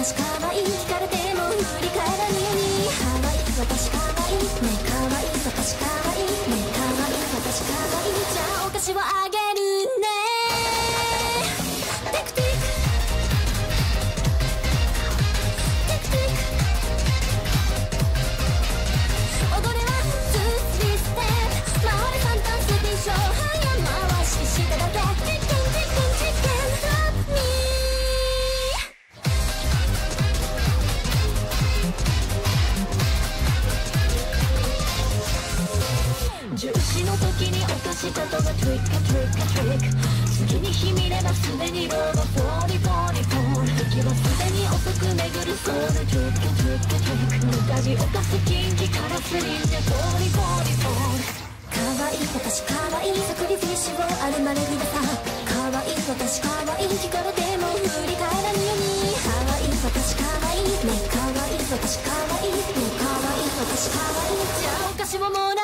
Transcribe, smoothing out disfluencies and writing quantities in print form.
私可愛い聞かれても振り返らぬように可愛い私可愛いね可愛い私可愛いね可愛い私可愛いじゃあお菓子をあげるねテクテクテクテク踊れは2、3ステップ回れ簡単スピンショー早回ししただけテッケンテッケンテッケン Love me重視の時に落としたとがトリックトリックトリック次に秘めればすでにローが44時はすでに遅く巡るソウルトリックトリックトリック無駄に落とす禁忌からスリンで44可愛い私可愛いサクリフィッシュをあるまる見てさ可愛い私可愛い聞かれても振り返らぬように可愛い私可愛いね可愛い私可愛いね可愛い私可愛いじゃあお菓子をもらう